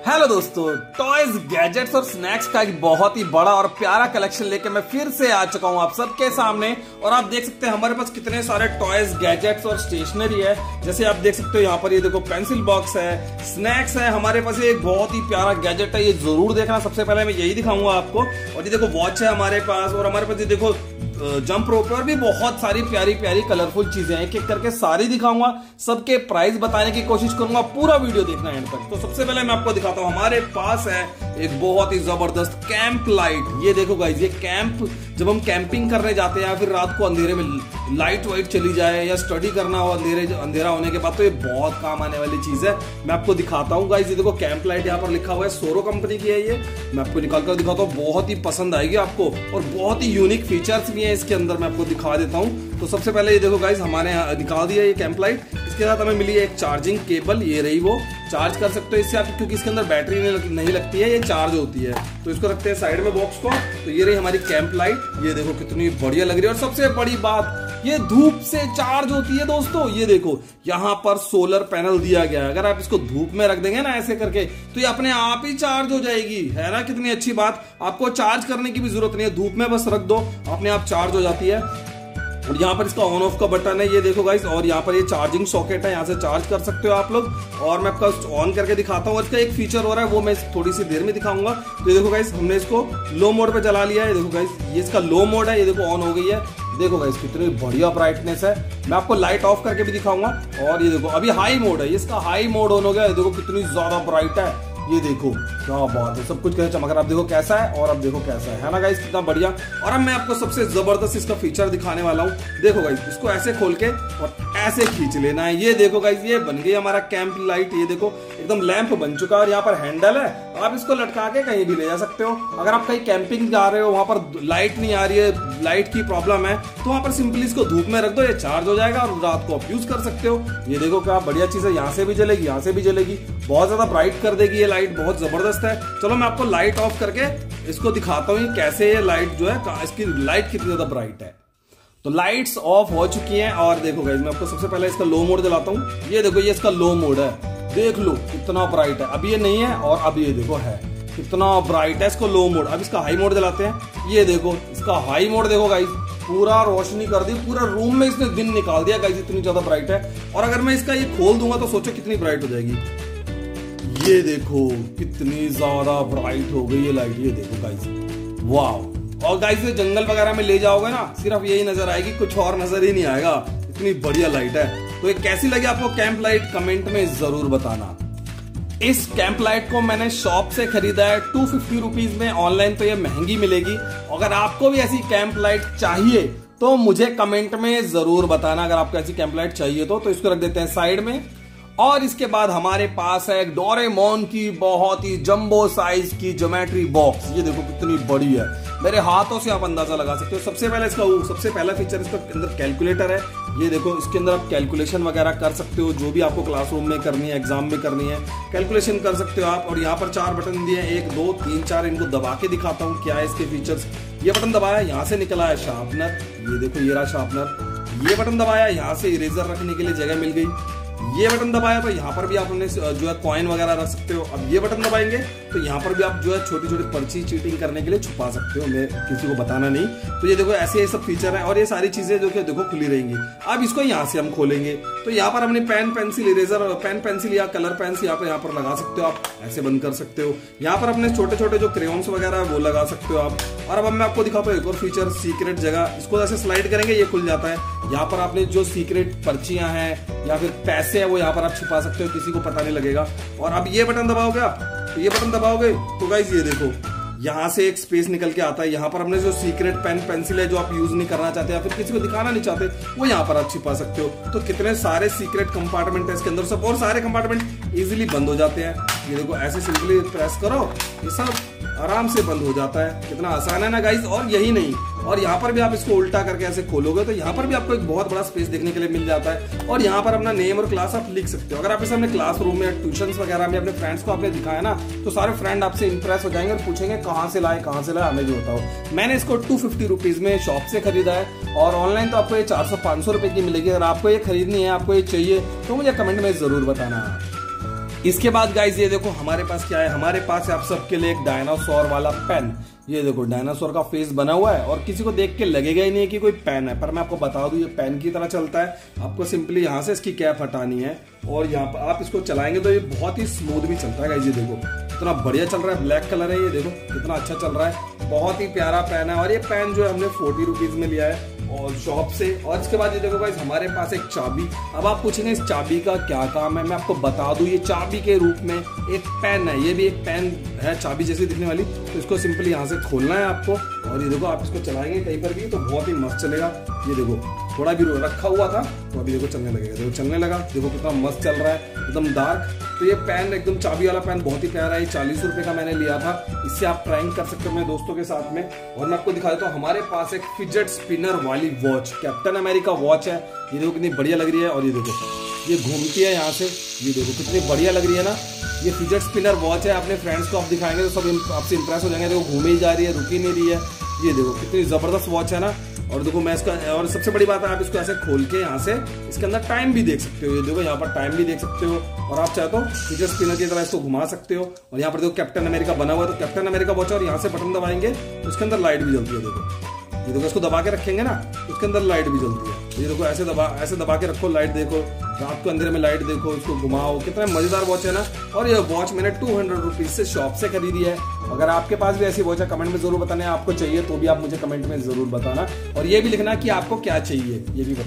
Hello दोस्तों, toys gadgets और snacks का एक बहुत ही बड़ा और प्यारा कलेक्शन लेके मैं फिर से आ चुका हूं आप सबके सामने। और आप देख सकते हैं हमारे पास कितने सारे टॉयज गैजेट्स और स्टेशनरी है। जैसे आप देख सकते हो यहाँ पर ये देखो पेंसिल बॉक्स है, स्नैक्स है। हमारे पास एक बहुत ही प्यारा गैजेट है, ये जरूर देखना। सबसे पहले मैं यही दिखाऊंगा आपको। और ये देखो वॉच है हमारे पास, और हमारे पास ये देखो जंप रोप और भी बहुत सारी प्यारी प्यारी कलरफुल चीजें हैं। एक एक करके सारी दिखाऊंगा, सबके प्राइस बताने की कोशिश करूंगा। पूरा वीडियो देखना एंड तक। तो सबसे पहले मैं आपको दिखाता हूं, हमारे पास है एक बहुत ही जबरदस्त कैंप लाइट। ये देखो गाइस, ये कैंप जब हम कैंपिंग करने जाते हैं या फिर रात को अंधेरे में लाइट वाइट चली जाए या स्टडी करना हो अंधेरा होने के बाद, तो ये बहुत काम आने वाली चीज है। मैं आपको दिखाता हूँ गाइस। ये देखो कैंप लाइट यहाँ पर लिखा हुआ है, सोरो कंपनी की है ये। मैं आपको निकाल कर दिखाता हूँ, बहुत ही पसंद आएगी आपको और बहुत ही यूनिक फीचर्स भी है इसके अंदर। मैं आपको दिखा देता हूँ। तो सबसे पहले ये देखो गाइस, हमारे यहाँ निकाल दिया ये कैंप लाइट। इसके साथ हमें मिली है एक चार्जिंग केबल, ये रही वो। चार्ज कर सकते हो इससे आप, क्योंकि इसके अंदर बैटरी नहीं लगती है, ये चार्ज होती है। तो इसको रखते हैं साइड में बॉक्स को। तो ये रही हमारी कैंप लाइट। ये देखो कितनी बढ़िया लग रही है। और सबसे बड़ी बात, ये धूप से चार्ज होती है दोस्तों। ये देखो यहाँ पर सोलर पैनल दिया गया है। अगर आप इसको धूप में रख देंगे ना ऐसे करके, तो ये अपने आप ही चार्ज हो जाएगी। है ना कितनी अच्छी बात। आपको चार्ज करने की भी जरूरत नहीं है, धूप में बस रख दो, अपने आप चार्ज हो जाती है। और यहाँ पर इसका ऑन ऑफ का बटन है, ये देखो गाइस। और यहाँ पर ये चार्जिंग सॉकेट है, यहाँ से चार्ज कर सकते हो आप लोग। और मैं आपका ऑन करके दिखाता हूँ। इसका एक फीचर हो रहा है, वो मैं थोड़ी सी देर में दिखाऊंगा। तो ये देखो गाइस, हमने इसको लो मोड पे चला लिया है। ये देखो गाइस, ये इसका लो मोड है। ये देखो ऑन हो गई है। देखो गाइस कितनी बढ़िया ब्राइटनेस है। मैं आपको लाइट ऑफ करके भी दिखाऊंगा। और ये देखो अभी हाई मोड है, इसका हाई मोड ऑन हो गया। ये देखो कितनी ज्यादा ब्राइट है। ये देखो क्या बात है, सब कुछ कैसे चमक रहा है। आप देखो कैसा है और अब देखो कैसा है ना गाइस, कितना बढ़िया। और अब मैं आपको सबसे जबरदस्त इसका फीचर दिखाने वाला हूँ। देखो गाइस, इसको ऐसे खोल के और ऐसे खींच लेना है। ये देखो गाइस, ये बन गई हमारा कैंप लाइट। ये देखो एकदम लैंप बन चुका है। और यहाँ पर हैंडल है, आप इसको लटका के कहीं भी ले जा सकते हो। अगर आप कहीं कैंपिंग जा रहे हो, वहां पर लाइट नहीं आ रही है, लाइट की प्रॉब्लम है, तो वहां पर सिंपली इसको धूप में रख दो, ये चार्ज हो जाएगा और रात को आप यूज कर सकते हो। ये देखो क्या बढ़िया चीज है, यहाँ से भी जलेगी, यहाँ से भी जलेगी। बहुत ज्यादा ब्राइट कर देगी ये लाइट, बहुत जबरदस्त है। चलो मैं आपको लाइट ऑफ करके इसको दिखाता हूँ कैसे ये लाइट जो है, इसकी लाइट कितनी ज्यादा ब्राइट है। तो लाइट्स ऑफ हो चुकी हैं। और देखो गाइस, मैं आपको सबसे पहले इसका लो मोड जलाता हूँ। ये देखो, ये इसका लो मोड है। देख लो कितना ब्राइट है। अभी ये नहीं है और अभी ये देखो है, कितना ब्राइट है। इसको लो मोड। अब इसका हाई मोड जलाते हैं। ये देखो इसका हाई मोड देखो गाइस, पूरा रोशनी कर दी, पूरा रूम में इसने दिन निकाल दिया गाइस, इतनी ज्यादा ब्राइट है। और अगर मैं इसका ये खोल दूंगा तो सोचो कितनी ब्राइट हो जाएगी। ये देखो कितनी ज्यादा ब्राइट हो गई ये लाइट। ये देखो गाइस, वाह। और गाइस ये जंगल वगैरह में ले जाओगे ना, सिर्फ यही नजर आएगी, कुछ और नजर ही नहीं आएगा। इतनी बढ़िया लाइट है। तो ये कैसी लगी आपको कैंप लाइट, कमेंट में जरूर बताना। इस कैंप लाइट को मैंने शॉप से खरीदा है 250 रुपीज में। ऑनलाइन तो ये महंगी मिलेगी। अगर आपको भी ऐसी कैंप लाइट चाहिए तो मुझे कमेंट में जरूर बताना। अगर आपको ऐसी कैंप लाइट चाहिए तो इसको रख देते हैं साइड में। और इसके बाद हमारे पास है डोरेमोन की बहुत ही जंबो साइज की ज्योमेट्री बॉक्स। ये देखो कितनी बड़ी है, मेरे हाथों से आप अंदाजा लगा सकते हो। सबसे पहला फीचर इसका अंदर कैलकुलेटर है। ये देखो इसके अंदर आप कैलकुलेशन वगैरह कर सकते हो, जो भी आपको क्लासरूम में करनी है, एग्जाम में करनी है, कैलकुलेशन कर सकते हो आप। और यहाँ पर 4 बटन दिए हैं, 1 2 3 4। इनको दबा के दिखाता हूँ क्या है इसके फीचर्स। ये बटन दबाया, यहाँ से निकला है शार्पनर। ये देखो ये रहा शार्पनर। ये बटन दबाया, यहाँ से इरेजर रखने के लिए जगह मिल गई। ये बटन दबाया तो यहाँ पर भी आप अपने जो है कॉइन वगैरह रख सकते हो। अब ये बटन दबाएंगे तो यहाँ पर भी आप जो है छोटी छोटी पर्ची चीटिंग करने के लिए छुपा सकते हो। मैं किसी को बताना नहीं। तो ये देखो ऐसे ये सब फीचर है। और ये सारी चीजें जो कि देखो खुली रहेंगी। अब इसको यहाँ से हम खोलेंगे तो यहाँ पर हमने pen pencil eraser, pen pencil या कलर पेन्स यहाँ पर लगा सकते हो आप, ऐसे बंद कर सकते हो। यहाँ पर अपने छोटे छोटे जो क्रेयॉन्स वगैरह है वो लगा सकते हो आप। और अब मैं आपको दिखाता हूँ एक और फीचर, सीक्रेट जगह। इसको ऐसे स्लाइड करेंगे, ये खुल जाता है। यहाँ पर आपने जो सीक्रेट पर्चियां हैं या फिर पैसे है वो यहाँ पर आप छिपा सकते हो, किसी को पता नहीं लगेगा। और अब ये बटन दबाओगे आप, तो ये बटन दबाओगे तो गाइस ये देखो यहाँ से एक स्पेस निकल के आता है। यहाँ पर अपने जो सीक्रेट पेन पेंसिल है जो आप यूज नहीं करना चाहते या फिर किसी को दिखाना नहीं चाहते, वो यहाँ पर आप छिपा सकते हो। तो कितने सारे सीक्रेट कंपार्टमेंट है इसके अंदर सब, और सारे कंपार्टमेंट इजीली बंद हो जाते हैं। ये देखो ऐसे सिंपली प्रेस करो, ये सब आराम से बंद हो जाता है। कितना आसान है ना गाइस। और यही नहीं, और यहाँ पर भी आप इसको उल्टा करके ऐसे खोलोगे तो यहाँ पर भी आपको एक बहुत बड़ा स्पेस देखने के लिए मिल जाता है। और यहाँ पर अपना नेम और क्लास आप लिख सकते हो। अगर आप इसे अपने क्लासरूम में, ट्यूशन वगैरह में अपने फ्रेंड्स को आपने दिखाया ना, तो सारे फ्रेंड आपसे इंप्रेस हो जाएंगे और पूछेंगे कहाँ से लाए हमें भी बताओ। मैंने इसको 250 रुपीज में शॉप से खरीदा है। और ऑनलाइन तो आपको ये 400-500 रुपए की मिलेगी। अगर आपको ये खरीदनी है, आपको ये चाहिए, तो मुझे कमेंट में जरूर बताना। इसके बाद गाइज ये देखो हमारे पास क्या है, हमारे पास है आप सबके लिए एक डायनासोर वाला पेन। ये देखो डायनासोर का फेस बना हुआ है और किसी को देख के लगेगा ही नहीं कि कोई पेन है, पर मैं आपको बता दूं ये पेन की तरह चलता है। आपको सिंपली यहाँ से इसकी कैप हटानी है और यहाँ पर आप इसको चलाएंगे तो ये बहुत ही स्मूथ भी चलता है गाइज। ये देखो कितना बढ़िया चल रहा है, ब्लैक कलर है, ये देखो कितना अच्छा चल रहा है, बहुत ही प्यारा पेन है। और ये पेन जो है हमने 40 रुपीज में लिया है और शॉप से। और इसके बाद ये देखो गाइस हमारे पास एक चाबी। अब आप पूछेंगे इस चाबी का क्या काम है, मैं आपको बता दूं ये चाबी के रूप में एक पेन है, ये भी एक पेन है चाबी जैसी दिखने वाली। तो इसको सिंपली यहाँ से खोलना है आपको और ये देखो आप इसको चलाएंगे कहीं पर भी तो बहुत ही मस्त चलेगा। ये देखो थोड़ा भी रखा हुआ था तो अभी देखो चलने लगेगा, देखो चलने लगा, देखो कितना मस्त चल रहा है, एकदम डार्क। तो ये पेन एकदम चाबी वाला पेन बहुत ही प्यारा है, 40 रुपए का मैंने लिया था। इससे आप ट्राइंग कर सकते हो मेरे दोस्तों के साथ में। और मैं आपको दिखा देता हूँ हमारे पास एक फिजेट स्पिनर वाली वॉच, कैप्टन अमेरिका वॉच है। ये देखो कितनी बढ़िया लग रही है और ये देखो ये घूमती है यहाँ से, ये देखो कितनी बढ़िया लग रही है ना। ये फिजेट स्पिनर वॉच है, अपने फ्रेंड्स को आप दिखाएंगे तो सब आपसे इंप्रेस हो जाएंगे। देखो घूमे ही जा रही है, रुकी नहीं रही है। ये देखो कितनी जबरदस्त वॉच है ना। और देखो मैं इसका, और सबसे बड़ी बात है आप इसको ऐसे खोल के यहाँ से इसके अंदर टाइम भी देख सकते हो। ये देखो यहाँ पर टाइम भी देख सकते हो और आप चाहे तो फिजेट स्पिनर की तरह इसको घुमा सकते हो। और यहाँ पर देखो कैप्टन अमेरिका बना हुआ है तो कैप्टन अमेरिका वॉच है और यहाँ से बटन दबाएंगे तो इसके अंदर लाइट भी जलती है। देखो ये देखो इसको दबा के रखेंगे ना उसके अंदर लाइट भी जलती है। ये देखो ऐसे दबा के रखो, लाइट देखो, रात को अंधेरे में लाइट देखो, इसको घुमाओ, कितना मजेदार वॉच है ना। और ये वॉच मैंने 200 रुपीज से शॉप से खरीदी है। अगर आपके पास भी ऐसी वॉच है कमेंट में जरूर बताना, आपको चाहिए तो भी आप मुझे कमेंट में जरूर बताना और ये भी लिखना कि आपको क्या चाहिए, ये भी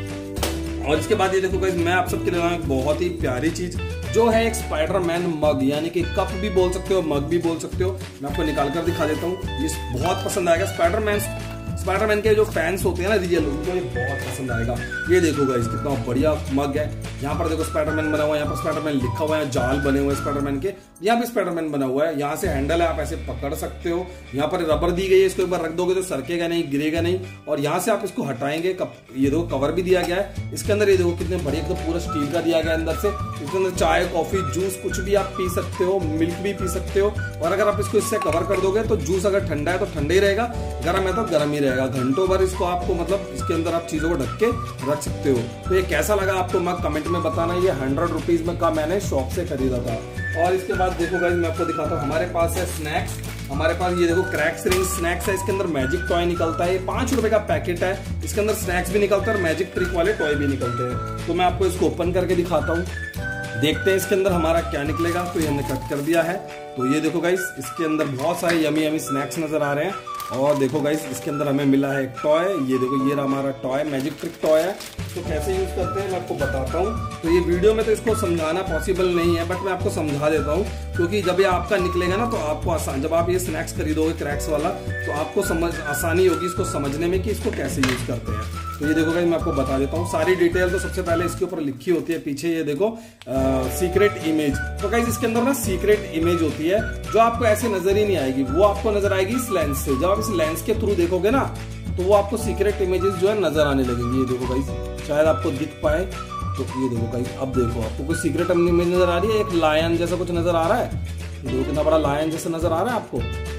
बताना। और इसके बाद ये देखो गाइस मैं आप सबके लिए एक बहुत ही प्यारी चीज जो है एक स्पाइडरमैन मग, यानी कि कप भी बोल सकते हो, मग भी बोल सकते हो। मैं आपको निकाल कर दिखा देता हूँ, ये बहुत पसंद आएगा। स्पाइडरमैन के जो फैंस होते हैं ना रियल, उनको ये बहुत पसंद आएगा। ये देखो गाइस कितना बढ़िया मग है, यहाँ पर देखो स्पाइडरमैन बना हुआ है, यहाँ पर स्पाइडरमैन लिखा हुआ है, जाल बने हुए हैं स्पाइडरमैन के, यहाँ भी स्पाइडरमैन बना हुआ है। यहाँ से हैंडल है, आप ऐसे पकड़ सकते हो, यहाँ पर रबर दी गई है, इसको एक बार रख दोगे तो सरकेगा नहीं, गिरेगा नहीं। और यहाँ से आप इसको हटाएंगे, ये देखो कवर भी दिया गया है इसके अंदर। ये देखो कितने बढ़िया, एकदम पूरा स्टील का दिया गया अंदर से। इसके अंदर चाय, कॉफी, जूस कुछ भी आप पी सकते हो, मिल्क भी पी सकते हो। और अगर आप इसको इससे कवर कर दोगे तो जूस अगर ठंडा है तो ठंडा ही रहेगा, गर्म है तो गर्म ही रहेगा। घंटों भर इसको आपको मतलब इसके अंदर आप चीजों को ढक के रख सकते हो। तो ये कैसा लगा आपको मग कमेंट में बताना। ये 100 रुपीज में का मैंने शॉप से खरीदा था। और इसके बाद देखो गाइस मैं आपको दिखाता हूँ, हमारे पास है स्नैक्स। हमारे पास ये देखो क्रैक्स रिंग स्नैक्स है, इसके अंदर मैजिक टॉय निकलता है। ये 5 रुपए का पैकेट है, इसके अंदर स्नैक्स भी निकलता है और मैजिक ट्रिक वाले टॉय भी निकलते हैं। तो मैं आपको इसको ओपन करके दिखाता हूँ, देखते हैं इसके अंदर हमारा क्या निकलेगा। तो ये हमने कट कर दिया है। तो ये देखो गाइस इसके अंदर बहुत सारे यमी यमी स्नैक्स नजर आ रहे हैं। और देखो गाइस इसके अंदर हमें मिला है एक टॉय, ये देखो ये हमारा टॉय मैजिक ट्रिक टॉय है। तो कैसे यूज करते हैं मैं आपको बताता हूँ। तो ये वीडियो में तो इसको समझाना पॉसिबल नहीं है, बट मैं आपको समझा देता हूँ, क्योंकि जब ये आपका निकलेगा ना तो आपको आसान, जब आप ये स्नैक्स खरीदोगे क्रैक्स वाला तो आपको समझ आसानी होगी इसको समझने में कि इसको कैसे यूज करते हैं। तो ये देखो गाइस मैं आपको बता देता हूँ सारी डिटेल। तो सबसे पहले इसके ऊपर लिखी होती है पीछे, ये देखो सीक्रेट इमेज। तो गाइस इसके अंदर ना सीक्रेट इमेज होती है जो आपको ऐसे नजर ही नहीं आएगी, वो आपको नजर आएगी इस लेंस से। जब आप इस लेंस के थ्रू देखोगे ना तो वो आपको सीक्रेट इमेजेस जो है नजर आने लगेंगी। ये देखो गाइस शायद आपको दिख पाए, तो ये देखो गाइस अब देखो आपको कोई सीक्रेट इमेज नजर आ रही है, एक लायन जैसा कुछ नजर आ रहा है। ये देखो कितना बड़ा लायन जैसा नजर आ रहा है आपको,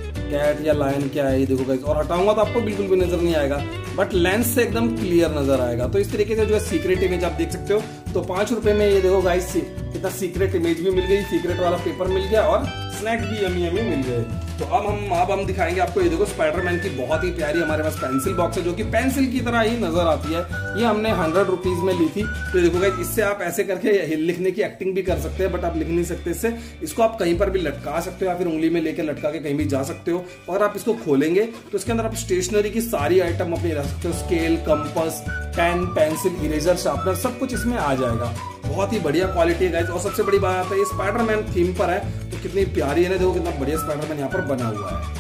कैट या लायन क्या है ये देखो गाइस। और हटाऊंगा तो आपको बिल्कुल भी नजर नहीं आएगा, बट लेंस से एकदम क्लियर नजर आएगा। तो इस तरीके से जो है सीक्रेट इमेज आप देख सकते हो। तो 5 रुपए में ये देखो गाइस कितना सीक्रेट इमेज भी मिल गई, सीक्रेट वाला पेपर मिल गया और स्नैक्स भी यमी यमी मिल गए। तो अब हम दिखाएंगे आपको, ये देखो स्पाइडरमैन की बहुत ही प्यारी हमारे पास पेंसिल बॉक्स है जो कि पेंसिल की तरह ही नजर आती है। ये हमने 100 रुपीज में ली थी। तो देखो गाइस इससे आप ऐसे करके लिखने की एक्टिंग भी कर सकते हैं, बट आप लिख नहीं सकते इससे। इसको आप कहीं पर भी लटका सकते हो या फिर उंगली में लेकर लटका के कहीं भी जा सकते हो। और आप इसको खोलेंगे तो इसके अंदर आप स्टेशनरी की सारी आइटम अपनी रख सकते हो, scale, compass, pen, pencil, eraser, sharpener, सब कुछ इसमें आ जाएगा। बहुत ही बढ़िया क्वालिटी है गाइस। और सबसे बड़ी बात है ये स्पाइडरमैन थीम पर है, तो कितनी प्यारी है ना, देखो कितना बढ़िया स्पाइडरमैन यहाँ पर बना हुआ है।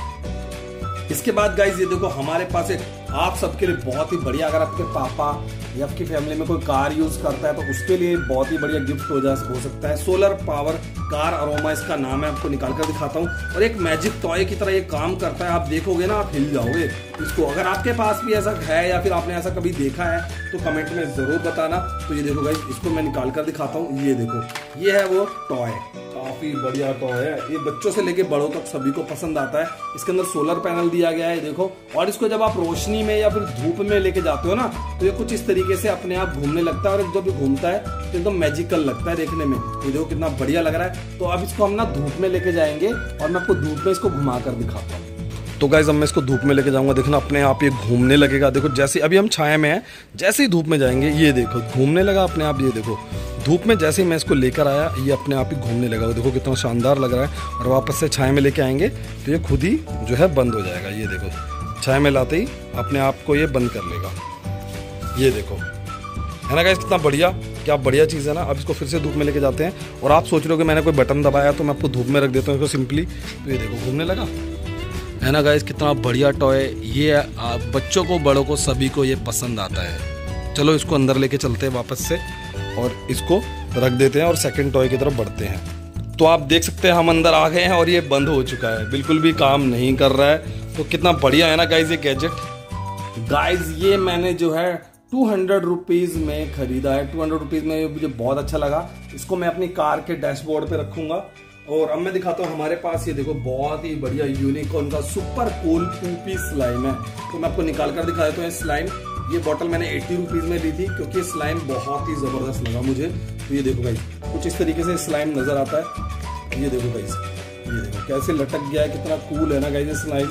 इसके बाद गाइस ये देखो हमारे पास एक आप सबके लिए बहुत ही बढ़िया, अगर आपके पापा या आपकी फैमिली में कोई कार यूज करता है तो उसके लिए बहुत ही बढ़िया गिफ्ट हो सकता है। सोलर पावर कार अरोमा इसका नाम है, आपको निकाल कर दिखाता हूँ। और एक मैजिक टॉय की तरह ये काम करता है, आप देखोगे ना आप हिल जाओगे इसको। अगर आपके पास भी ऐसा है या फिर आपने ऐसा कभी देखा है तो कमेंट में जरूर बताना। तो ये देखो गाइस इसको मैं निकाल कर दिखाता हूँ, ये देखो ये है वो टॉय, बहुत ही बढ़िया टॉय है ये, बच्चों से लेके बड़ों तक सभी को पसंद आता है। इसके अंदर सोलर पैनल दिया गया है देखो, और इसको जब आप रोशनी में या फिर धूप में लेके जाते हो ना तो ये कुछ इस तरीके से अपने आप घूमने लगता है, और जब ये घूमता है तो एकदम मैजिकल लगता है देखने में। ये देखो कितना बढ़िया लग रहा है। तो अब इसको हम ना धूप में लेके जाएंगे और मैं आपको धूप में इसको घुमा कर दिखाता हूँ। तो गाइस अब मैं इसको धूप में लेके जाऊंगा, देखना अपने आप ये घूमने लगेगा। देखो जैसे अभी हम छाया में हैं, जैसे ही धूप में जाएंगे ये देखो घूमने लगा अपने आप। ये देखो धूप में जैसे ही मैं इसको लेकर आया ये अपने आप ही घूमने लगा। देखो कितना शानदार लग रहा है। और वापस से छाया में लेके आएंगे तो ये खुद ही जो है बंद हो जाएगा। ये देखो छाया में लाते ही अपने आप को ये बंद कर लेगा। ये देखो है ना गाइस, कितना बढ़िया, क्या बढ़िया चीज़ है ना। अब इसको फिर से धूप में लेके जाते हैं, और आप सोच रहे हो कि मैंने कोई बटन दबाया तो मैं आपको धूप में रख देता हूँ इसको सिंपली। तो ये देखो घूमने लगा, है ना गाइस, कितना बढ़िया टॉय ये। बच्चों को बड़ों को सभी को ये पसंद आता है। चलो इसको अंदर लेके चलते हैं वापस से और इसको रख देते हैं और सेकंड टॉय की तरफ बढ़ते हैं। तो आप देख सकते हैं हम अंदर आ गए हैं और ये बंद हो चुका है, बिल्कुल भी काम नहीं कर रहा है। तो कितना बढ़िया है ना गाइस ये गैजेट। गाइस ये मैंने जो है 200 रुपीज़ में खरीदा है। 200 रुपीज़ में मुझे बहुत अच्छा लगा। इसको मैं अपनी कार के डैशबोर्ड पे रखूंगा। और अब मैं दिखाता हूँ हमारे पास ये देखो बहुत ही बढ़िया यूनिकॉर्न का सुपर कूल पूपी स्लाइम है। तो मैं आपको निकाल कर दिखा देता हूँ स्लाइम। ये बॉटल मैंने 80 रुपीज़ में ली थी क्योंकि स्लाइम बहुत ही जबरदस्त लगा मुझे। तो ये देखो गाइस कुछ इस तरीके से स्लाइम नजर आता है। ये देखो गाइस, ये देखो कैसे लटक गया है, कितना कूल है ना गाइस स्लाइम।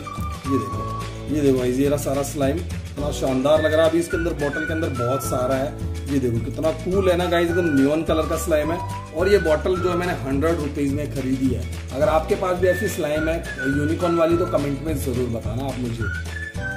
ये देखो गाइस ये रहा सारा स्लाइम, इतना शानदार लग रहा है। अभी इसके अंदर बॉटल के अंदर बहुत सारा है। ये देखो कितना कूल है ना गाइस, एकदम नियॉन कलर का स्लाइम है। और ये बॉटल जो है मैंने 100 रुपीज़ में खरीदी है। अगर आपके पास भी ऐसी स्लाइम है यूनिकॉर्न वाली तो कमेंट में जरूर बताना आप मुझे।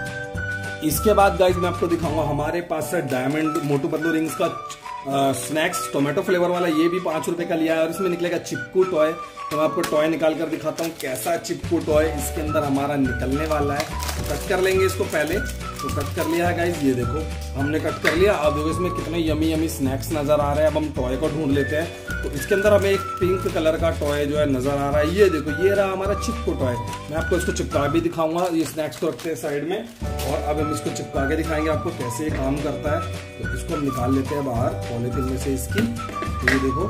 इसके बाद गाइस मैं आपको दिखाऊंगा हमारे पास है डायमंड मोटू पतलू रिंग्स का स्नैक्स टोमेटो फ्लेवर वाला। ये भी 5 रुपए का लिया है और इसमें निकलेगा चिपकू टॉय। तो मैं आपको टॉय निकाल कर दिखाता हूँ कैसा चिपकू टॉय इसके अंदर हमारा निकलने वाला है। तो कट कर लेंगे इसको पहले। तो कट कर लिया है गाइस, ये देखो हमने कट कर लिया। अब देखो इसमें कितने यमी यमी स्नैक्स नजर आ रहे हैं। अब हम टॉय को ढूंढ लेते हैं। तो इसके अंदर हमें एक पिंक कलर का टॉय जो है नजर आ रहा है। ये देखो ये रहा हमारा चिपकू टॉय। मैं आपको इसको चिपका भी दिखाऊंगा। ये स्नैक्स को रखते हैं साइड में और अब हम इसको चिपका के दिखाएंगे आपको कैसे ये काम करता है। तो इसको हम निकाल लेते हैं बाहर पॉलीथिन में से इसकी। तो ये देखो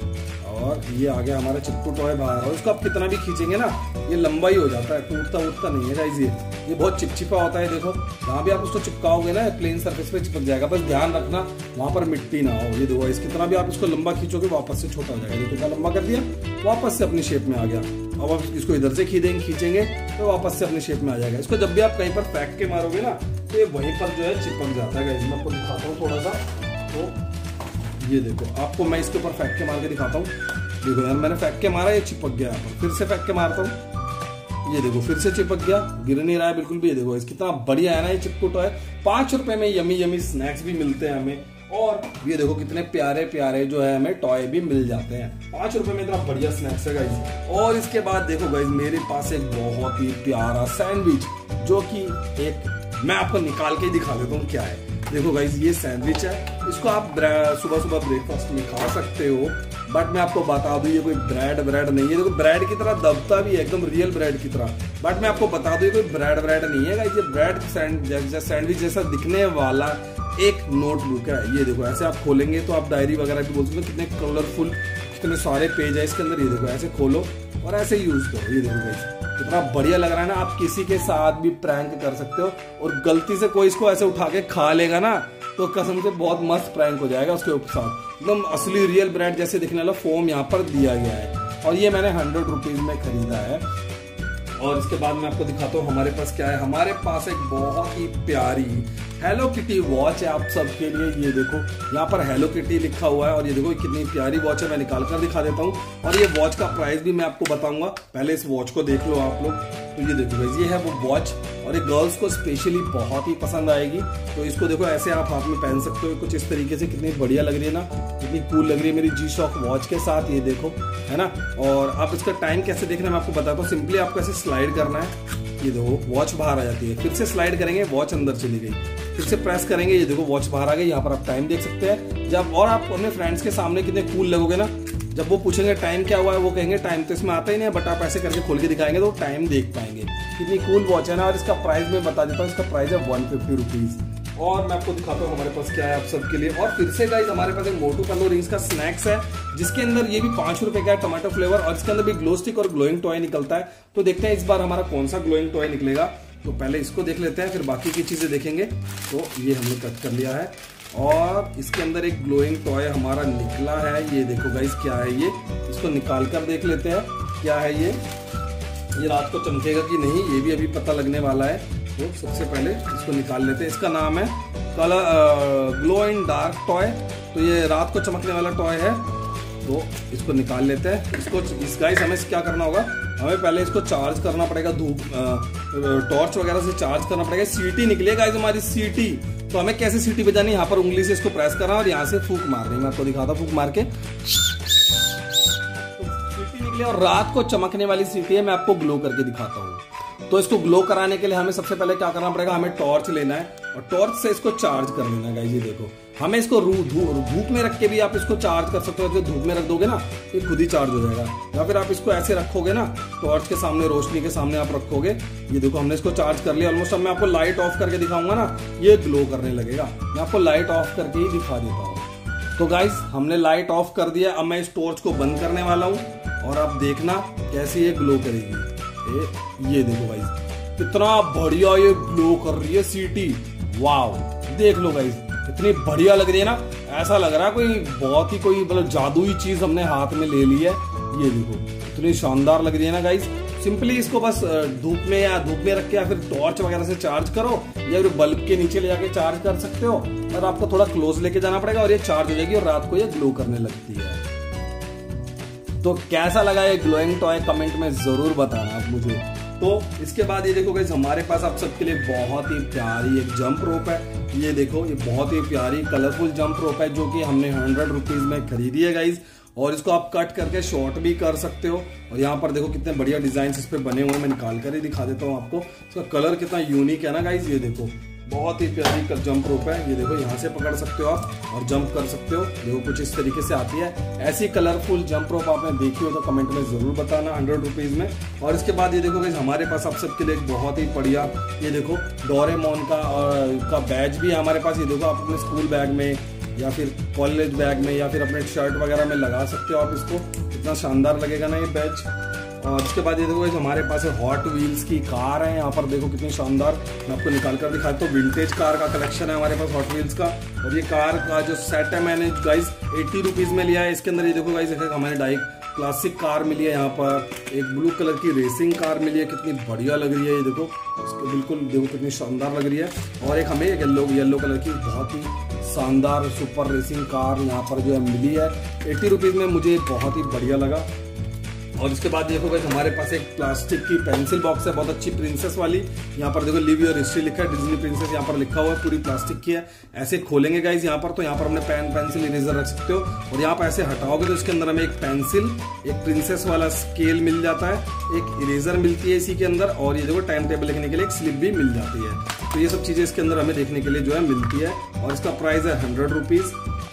और ये आ गया हमारा चिपकू टॉय बाहर। और इसको आप कितना भी खींचेंगे ना ये लंबा ही हो जाता है, टूटता उठता नहीं है गाइस। ये बहुत चिपचिपा होता है। देखो जहाँ भी आप उसको चिपकाओगे ना प्लेन सरफेस पे चिपक जाएगा, बस ध्यान रखना वहां पर मिट्टी ना हो। ये देखो इस कितना भी आप इसको लंबा खींचोगे वापस से छोटा हो जाएगा। देखो कितना लंबा कर दिया, वापस से अपनी शेप में आ गया। अब आप इसको इधर से खींचेंगे तो वापस से अपनी शेप में आ जाएगा। इसको जब भी आप कहीं पर फेंक के मारोगे ना तो ये वहीं पर जो है चिपक जाता है गाइस। मैं आपको दिखाता हूँ थोड़ा सा। तो ये देखो आपको मैं इसके ऊपर फेंक के मार के दिखाता हूँ। देखो यार मैंने फेंक के मारा, ये चिपक गया यहाँ पर। फिर से फेंक के मारता हूँ, ये देखो फिर से चिपक गया, गिर नहीं रहा है बिल्कुल भी। ये देखो कितना बढ़िया है ना ये चिपकू टॉय। 5 रुपए में यमी यमी स्नैक्स भी मिलते हैं हमें। और ये देखो कितने प्यारे प्यारे जो है हमें टॉय भी मिल जाते हैं। 5 रुपए में इतना बढ़िया स्नैक्स है गाइस। और इसके बाद देखो गाइस मेरे पास एक बहुत ही प्यारा सैंडविच जो कि एक मैं आपको निकाल के दिखा देता हूँ क्या है। देखो गाइस ये सैंडविच है। इसको आप सुबह सुबह ब्रेकफास्ट में खा सकते हो। बट मैं आपको बता दूं ये कोई ब्रेड नहीं है। देखो ब्रेड की तरह दबता भी है, एकदम रियल ब्रेड की तरह। बट मैं आपको बता दूं ये कोई ब्रेड नहीं है गाइस। ये ब्रेड सैंडविच जैसा दिखने वाला एक नोटबुक है। ये देखो ऐसे आप खोलेंगे तो आप डायरी वगैरह भी बोल सकते हो। कितने कलरफुल कितने सारे पेज है इसके अंदर। ये देखो ऐसे खोलो और ऐसे यूज करो। ये देखो गाइस कितना बढ़िया लग रहा है ना। आप किसी के साथ भी प्रैंक कर सकते हो और गलती से कोई इसको ऐसे उठा के खा लेगा ना तो कसम से बहुत मस्त प्रैंक हो जाएगा उसके साथ। एकदम असली रियल ब्रेड जैसे दिखने वाला फोम यहाँ पर दिया गया है। और ये मैंने 100 रुपीज में खरीदा है। और इसके बाद मैं आपको दिखाता हूँ हमारे पास क्या है। हमारे पास एक बहुत ही प्यारी हेलो किटी वॉच है आप सबके लिए। ये देखो यहाँ पर हेलो किटी लिखा हुआ है और ये देखो कितनी प्यारी वॉच है। मैं निकाल कर दिखा देता हूँ और ये वॉच का प्राइस भी मैं आपको बताऊंगा। पहले इस वॉच को देख लो आप लोग। तो ये देखो गाइस ये है वो वॉच और ये गर्ल्स को स्पेशली बहुत ही पसंद आएगी। तो इसको देखो ऐसे आप हाथ में पहन सकते हो कुछ इस तरीके से। कितनी बढ़िया लग रही है ना, कितनी कूल लग रही है मेरी G-Shock वॉच के साथ। ये देखो है ना। और आप इसका टाइम कैसे देखना मैं आपको बताता हूँ। सिंपली आपको ऐसे स्लाइड करना है। ये देखो वॉच बाहर आ जाती है, फिर से स्लाइड करेंगे वॉच अंदर चली गई, फिर से प्रेस करेंगे ये देखो वॉच बाहर आ गई। यहाँ पर आप टाइम देख सकते हैं। जब और आप अपने फ्रेंड्स के सामने कितने कूल लगोगे ना, जब वो पूछेंगे टाइम क्या हुआ है वो कहेंगे टाइम तो इसमें आता ही नहीं है, बट आप ऐसे करके खोल के दिखाएंगे तो टाइम देख पाएंगे। कितनी कूल वॉच है ना। और इसका प्राइस मैं बता देता हूँ। इसका प्राइस है 150 रुपीज। और मैं आपको दिखाता हूँ हमारे पास क्या है आप सबके लिए। और फिर से गाइस हमारे पास एक मोटू पतलू रिंग्स का स्नैक्स है, जिसके अंदर ये भी 5 रुपए का है, टमाटो फ्लेवर, और इसके अंदर भी ग्लो स्टिक और ग्लोइंग टॉय निकलता है। तो देखते हैं इस बार हमारा कौन सा ग्लोइंग टॉय निकलेगा। तो पहले इसको देख लेते हैं, फिर बाकी की चीजें देखेंगे। तो ये हमने कट कर लिया है और इसके अंदर एक ग्लोइंग टॉय हमारा निकला है। ये देखो गाइस क्या है ये, इसको निकाल कर देख लेते हैं क्या है ये रात को चमकेगा कि नहीं, ये भी अभी पता लगने वाला है। तो सबसे पहले इसको निकाल लेते हैं। इसका नाम है colour glow in dark toy. तो ये रात को चमकने वाला टॉय है। तो इसको निकाल लेते हैं। इसको इस गाइस हमें क्या करना होगा, हमें पहले इसको चार्ज करना पड़ेगा, धूप टॉर्च वगैरह से चार्ज करना पड़ेगा। सीटी निकली है गाइस हमारी, सीटी। तो हमें कैसे सीटी बजानी, यहाँ पर उंगली से इसको प्रेस करना और यहाँ से फूंक मारनी। मैं आपको दिखाता हूँ फूंक मार के। सीटी निकली और रात को चमकने वाली सीटी है। मैं आपको ग्लो करके दिखाता हूँ। तो इसको ग्लो कराने के लिए हमें सबसे पहले क्या करना पड़ेगा, हमें टॉर्च लेना है और टॉर्च से इसको चार्ज कर लेना है गाइस। ये देखो, हमें इसको धूप में रख के भी आप इसको चार्ज कर सकते हो। जो धूप में रख दोगे ना, ये खुद ही चार्ज हो जाएगा। या फिर आप इसको ऐसे रखोगे ना, टॉर्च के सामने, रोशनी के सामने आप रखोगे। ये देखो हमने इसको चार्ज कर लिया ऑलमोस्ट। अब मैं आपको लाइट ऑफ करके दिखाऊंगा ना, ये ग्लो करने लगेगा। मैं आपको लाइट ऑफ करके ही दिखा देता हूँ। तो गाइस हमने लाइट ऑफ कर दिया। अब मैं इस टॉर्च को बंद करने वाला हूँ और आप देखना कैसे ये ग्लो करेगी। ये देखो गाइस कितना बढ़िया ये ग्लो कर रही है सीटी। वाव, देख लो गाइस कितनी बढ़िया लग रही है ना। ऐसा लग रहा है कोई बहुत ही कोई मतलब जादुई चीज हमने हाथ में ले ली है। ये देखो इतनी शानदार लग रही है ना गाइस। सिंपली इसको बस धूप में रख के या फिर टॉर्च वगैरह से चार्ज करो, या फिर बल्ब के नीचे ले जाके चार्ज कर सकते हो। और आपको थोड़ा क्लोज लेके जाना पड़ेगा और ये चार्ज हो जाएगी और रात को ये ग्लो करने लगती है। तो कैसा लगा ये ग्लोइंग टॉय, कमेंट में जरूर बताना आप मुझे। तो इसके बाद ये देखो गाइस हमारे पास आप सबके लिए बहुत ही प्यारी एक जंप रोप है। ये देखो ये बहुत ही प्यारी कलरफुल जंप रोप है, जो कि हमने 100 रुपीज में खरीदी है गाइस। और इसको आप कट करके शॉर्ट भी कर सकते हो। और यहाँ पर देखो कितने बढ़िया डिजाइन इस पे बने हुए हैं। मैं निकाल कर ही दिखा देता हूँ आपको। इसका कलर कितना यूनिक है ना गाइस। ये देखो बहुत ही प्यारी जंप रोप है। ये देखो यहाँ से पकड़ सकते हो आप और जंप कर सकते हो। देखो कुछ इस तरीके से आती है। ऐसी कलरफुल जंप रोप आपने देखी हो तो कमेंट में जरूर बताना 100 रुपीज में। और इसके बाद ये देखो गाइस हमारे पास आप सबके लिए एक बहुत ही बढ़िया, ये देखो डोरेमोन का बैज भी है हमारे पास। ये देखो आप अपने स्कूल बैग में या फिर कॉलेज बैग में या फिर अपने शर्ट वगैरह में लगा सकते हो आप इसको। कितना शानदार लगेगा ना ये बैज। और इसके बाद ये देखो हमारे पास हॉट व्हील्स की कार है। यहाँ पर देखो कितनी शानदार, मैं आपको निकाल कर दिखाता हूँ। विंटेज कार का कलेक्शन है हमारे पास हॉट व्हील्स का। और ये कार का जो सेट है मैंने गाइस 80 रुपीज में लिया है। इसके अंदर ये देखो गाइस हमारे डाइक क्लासिक कार मिली है। यहाँ पर एक ब्लू कलर की रेसिंग कार मिली है, कितनी बढ़िया लग रही है। ये देखो इसको बिल्कुल देखो कितनी शानदार लग रही है। और एक हमें येलो कलर की बहुत ही शानदार सुपर रेसिंग कार यहाँ पर जो है मिली है 80 रुपीज में। मुझे बहुत ही बढ़िया लगा। और इसके बाद देखो गाइस हमारे पास एक प्लास्टिक की पेंसिल बॉक्स है, बहुत अच्छी प्रिंसेस वाली। यहाँ पर देखो लिव योर हिस्ट्री लिखा है, डिज्नी प्रिंसेस यहाँ पर लिखा हुआ है, पूरी प्लास्टिक की है। ऐसे खोलेंगे गाइस यहाँ पर, तो यहाँ पर हमने पेन, पेंसिल, इरेजर रख सकते हो। और यहाँ पर ऐसे हटाओगे तो इसके अंदर हमें एक पेंसिल, एक प्रिंसेस वाला स्केल मिल जाता है, एक इरेजर मिलती है इसी के अंदर। और ये देखो टाइम टेबल लिखने के लिए एक स्लिप भी मिल जाती है। तो ये सब चीजें इसके अंदर हमें देखने के लिए जो है मिलती है। और इसका प्राइस है 100 रुपीज।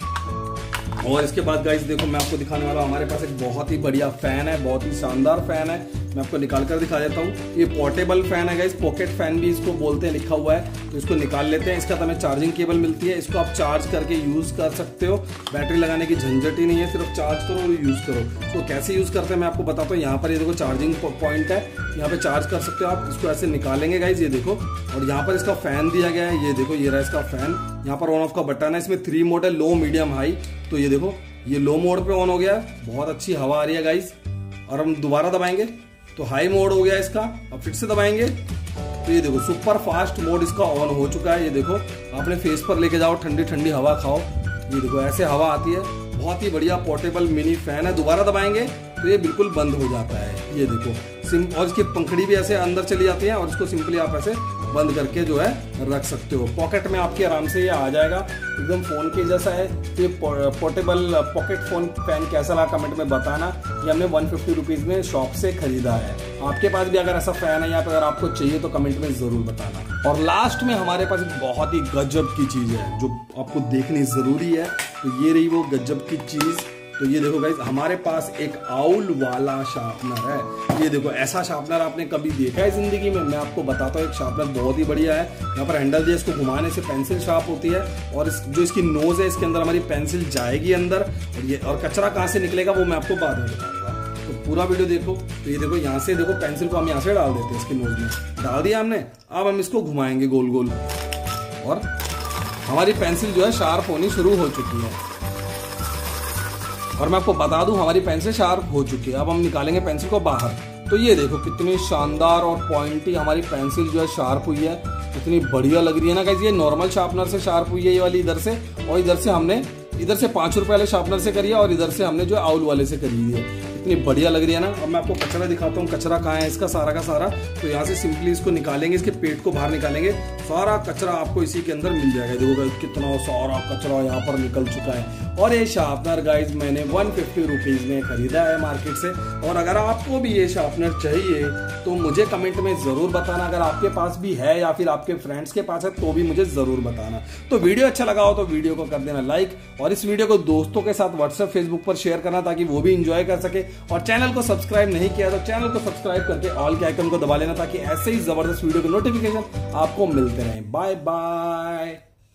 और इसके बाद गाइस देखो मैं आपको दिखाने वाला हूँ, हमारे पास एक बहुत ही बढ़िया फैन है, बहुत ही शानदार फैन है। मैं आपको निकाल कर दिखा देता हूँ। ये पोर्टेबल फैन है गाइस, पॉकेट फैन भी इसको बोलते हैं, लिखा हुआ है। तो इसको निकाल लेते हैं। इसका हमें चार्जिंग केबल मिलती है, इसको आप चार्ज करके यूज कर सकते हो। बैटरी लगाने की झंझट ही नहीं है, सिर्फ चार्ज करो और यूज करो। इसको कैसे यूज करते हैं मैं आपको बताता हूँ। यहाँ पर ये देखो चार्जिंग पॉइंट है, यहाँ पे चार्ज कर सकते हो आप। इसको ऐसे निकालेंगे गाइस, ये देखो। और यहाँ पर इसका फैन दिया गया है, ये देखो ये रहा इसका फैन। यहाँ पर ऑन ऑफ का बटन है, इसमें 3 मोड है, लो मीडियम हाई। तो ये देखो ये लो मोड पे ऑन हो गया, बहुत अच्छी हवा आ रही है गाइस। और हम दोबारा दबाएंगे तो हाई मोड हो गया इसका। अब फिर से दबाएंगे तो ये देखो सुपर फास्ट मोड इसका ऑन हो चुका है। ये देखो आपने फेस पर लेके जाओ, ठंडी ठंडी हवा खाओ। ये देखो ऐसे हवा आती है, बहुत ही बढ़िया पोर्टेबल मिनी फैन है। दोबारा दबाएंगे तो ये बिल्कुल बंद हो जाता है। ये देखो और इसकी पंखड़ी भी ऐसे अंदर चली जाती है और इसको सिंपली आप ऐसे बंद करके जो है रख सकते हो। पॉकेट में आपके आराम से ये आ जाएगा, एकदम फोन के जैसा है। तो ये पोर्टेबल पॉकेट फोन फैन कैसा लगा कमेंट में बताना। ये हमने 150 रुपीज में शॉप से खरीदा है। आपके पास भी अगर ऐसा फैन है या फिर अगर आपको चाहिए तो कमेंट में जरूर बताना। और लास्ट में हमारे पास एक बहुत ही गजब की चीज है जो आपको देखनी जरूरी है। तो ये रही वो गजब की चीज, तो ये देखो गाइस, हमारे पास एक आउल वाला शार्पनर है। ये देखो, ऐसा शार्पनर आपने कभी देखा है जिंदगी में? मैं आपको बताता हूँ, एक शार्पनर बहुत ही बढ़िया है। यहाँ पर हैंडल दिया, इसको घुमाने से पेंसिल शार्प होती है, और जो इसकी नोज है, इसके अंदर हमारी पेंसिल जाएगी अंदर, और कचरा कहाँ से निकलेगा वो मैं आपको बाद में बताऊंगा। तो पूरा वीडियो देखो। तो ये देखो, यहाँ से देखो, पेंसिल को हम यहाँ से डाल देते हैं, इसकी नोज में डाल दिया हमने। अब हम इसको घुमाएंगे गोल गोल, और हमारी पेंसिल जो है शार्प होनी शुरू हो चुकी है। और मैं आपको बता दूं, हमारी पेंसिल शार्प हो चुकी है। अब हम निकालेंगे पेंसिल को बाहर। तो ये देखो, कितनी शानदार और पॉइंटी हमारी पेंसिल जो है शार्प हुई है। इतनी बढ़िया लग रही है ना गाइस। ये नॉर्मल शार्पनर से शार्प हुई है, ये वाली इधर से, और इधर से हमने इधर से 5 रुपए वाले शार्पनर से करी है, और इधर से हमने जो आउल वाले से करी है। इतनी बढ़िया लग रही है ना। अब मैं आपको कचरा दिखाता हूँ, कचरा कहाँ है इसका सारा का सारा। तो यहाँ से सिंपली इसको निकालेंगे, इसके पेट को बाहर निकालेंगे, सारा कचरा आपको इसी के अंदर मिल जाएगा। देखो गाइस, कितना सारा कचरा यहाँ पर निकल चुका है। और ये शार्पनर गाइस मैंने 150 रुपीज में खरीदा है मार्केट से। और अगर आपको भी ये शार्पनर चाहिए तो मुझे कमेंट में जरूर बताना। अगर आपके पास भी है या फिर आपके फ्रेंड्स के पास है तो भी मुझे जरूर बताना। तो वीडियो अच्छा लगा हो तो वीडियो को कर देना लाइक, और इस वीडियो को दोस्तों के साथ व्हाट्सएप फेसबुक पर शेयर करना, ताकि वो भी इंजॉय कर सके। और चैनल को सब्सक्राइब नहीं किया तो चैनल को सब्सक्राइब करके ऑल के आइकन को दबा लेना, ताकि ऐसे ही जबरदस्त वीडियो के नोटिफिकेशन आपको मिलते रहे। Bye bye.